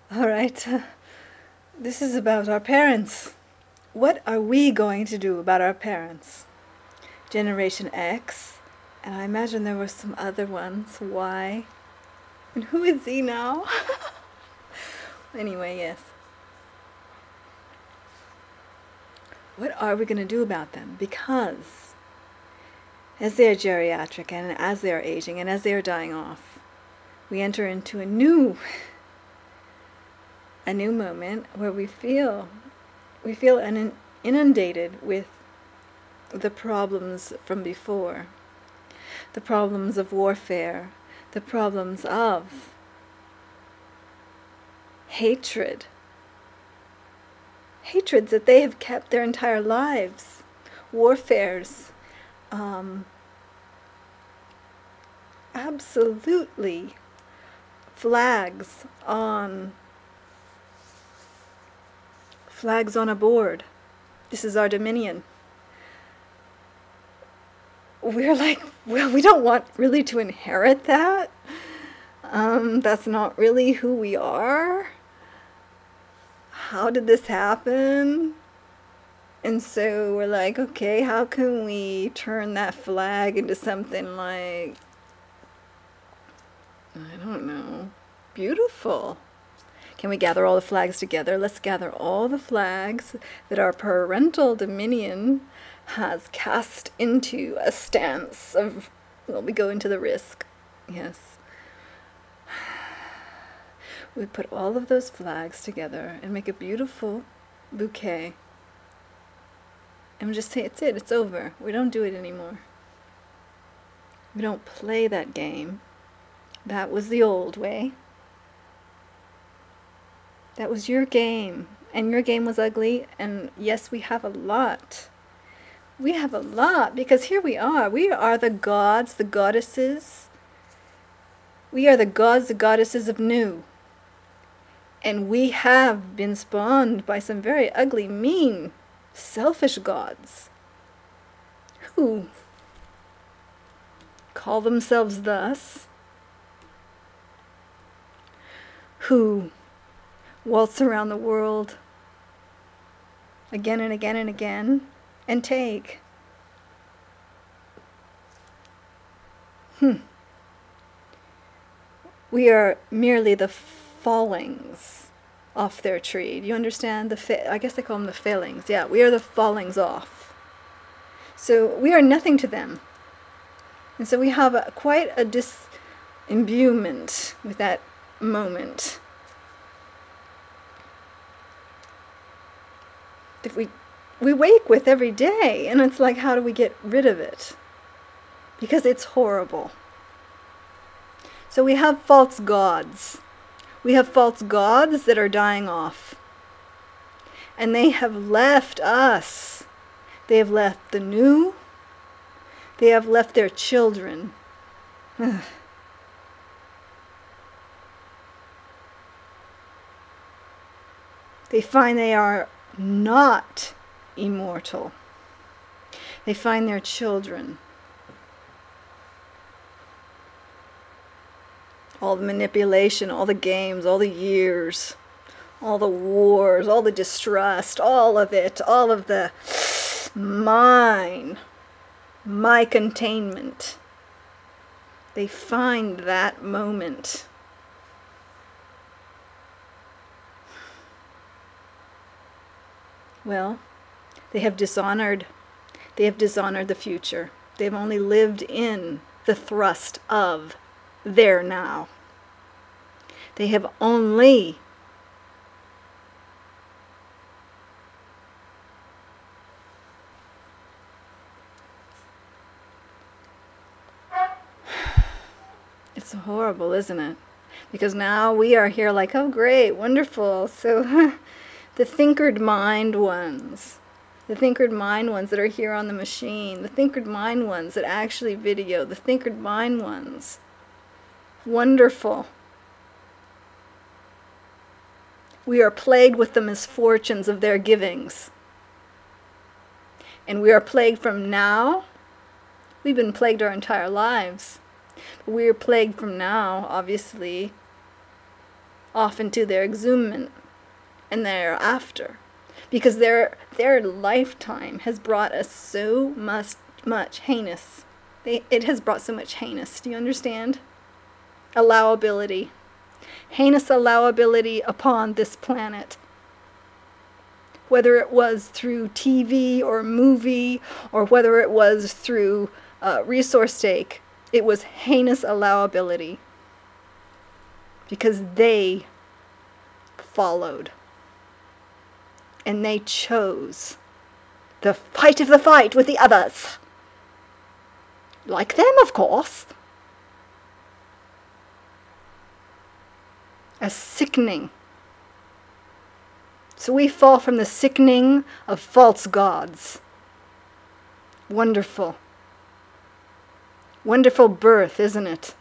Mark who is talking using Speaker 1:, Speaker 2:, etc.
Speaker 1: All right. This is about our parents. What are we going to do about our parents? Generation X, and I imagine there were some other ones. Y. And who is Z now? Anyway, yes. What are we going to do about them? Because as they are geriatric and as they are aging and as they are dying off, we enter into a new moment where we feel inundated with the problems from before, the problems of warfare, the problems of hatreds that they have kept their entire lives, warfares, absolutely flags on a board. This is our dominion. We're like, well, we don't want really to inherit that. That's not really who we are. How did this happen? And so we're like, okay, how can we turn that flag into something like, I don't know, beautiful? Can we gather all the flags together? Let's gather all the flags that our parental dominion has cast into a stance of, well, we go into the risk. Yes. We put all of those flags together and make a beautiful bouquet. And just say, it's over. We don't do it anymore. We don't play that game. That was the old way. That was your game. And your game was ugly. And yes, we have a lot. We have a lot, because here we are. We are the gods, the goddesses. We are the gods, the goddesses of new. And we have been spawned by some very ugly, mean, selfish gods who call themselves thus, who waltz around the world again and again and again and take. We are merely the fallings off their tree. Do you understand? I guess they call them the failings. Yeah, we are the fallings off. So we are nothing to them. And so we have quite a disimbuement with that moment. That we wake with every day, and it's like, how do we get rid of it? Because it's horrible. So we have false gods. We have false gods that are dying off. And they have left us. They have left the new. They have left their children. They find they are not immortal. They find their children. All the manipulation, all the games, all the years, all the wars, all the distrust, all of it, all of the my containment. They find that moment. Well, they have dishonored the future. They've only lived in the thrust of their now. They have only it's horrible, isn't it? Because now we are here like, oh great, wonderful. So the thinkered mind ones. The thinkered mind ones that are here on the machine. The thinkered mind ones that actually video. The thinkered mind ones. Wonderful. We are plagued with the misfortunes of their givings. And we are plagued from now. We've been plagued our entire lives. But we are plagued from now, obviously, off into their exhumement and thereafter. Because their lifetime has brought us so much heinous. It has brought so much heinous. Do you understand? Allowability. Heinous allowability upon this planet. Whether it was through TV or movie, or whether it was through resource take, it was heinous allowability. Because they followed. And they chose the fight of the fight with the others. Like them, of course. A sickening. So we fall from the sickening of false gods. Wonderful. Wonderful birth, isn't it?